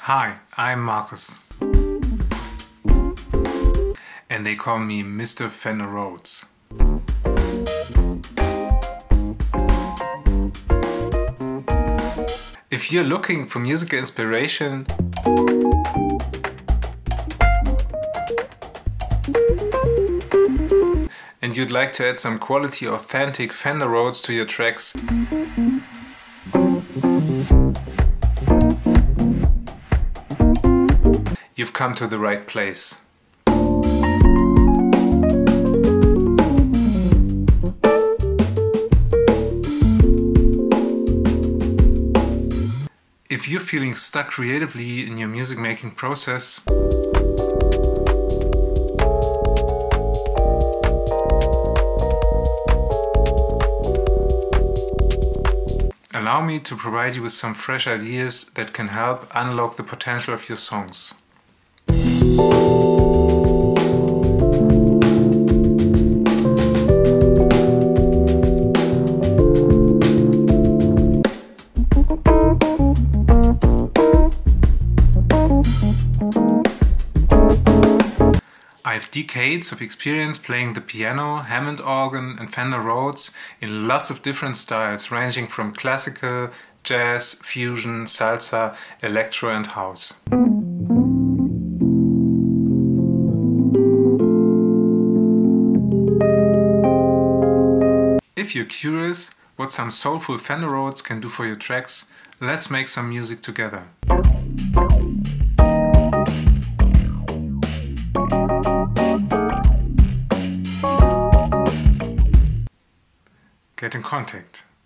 Hi, I'm Marcus. And they call me Mr. Fender Rhodes. If you're looking for musical inspiration, and you'd like to add some quality, authentic Fender Rhodes to your tracks, you've come to the right place. If you're feeling stuck creatively in your music making process, allow me to provide you with some fresh ideas that can help unlock the potential of your songs. I have decades of experience playing the piano, Hammond organ and Fender Rhodes in lots of different styles, ranging from classical, jazz, fusion, salsa, electro and house. If you're curious what some soulful Fender Rhodes can do for your tracks, let's make some music together. Get in contact.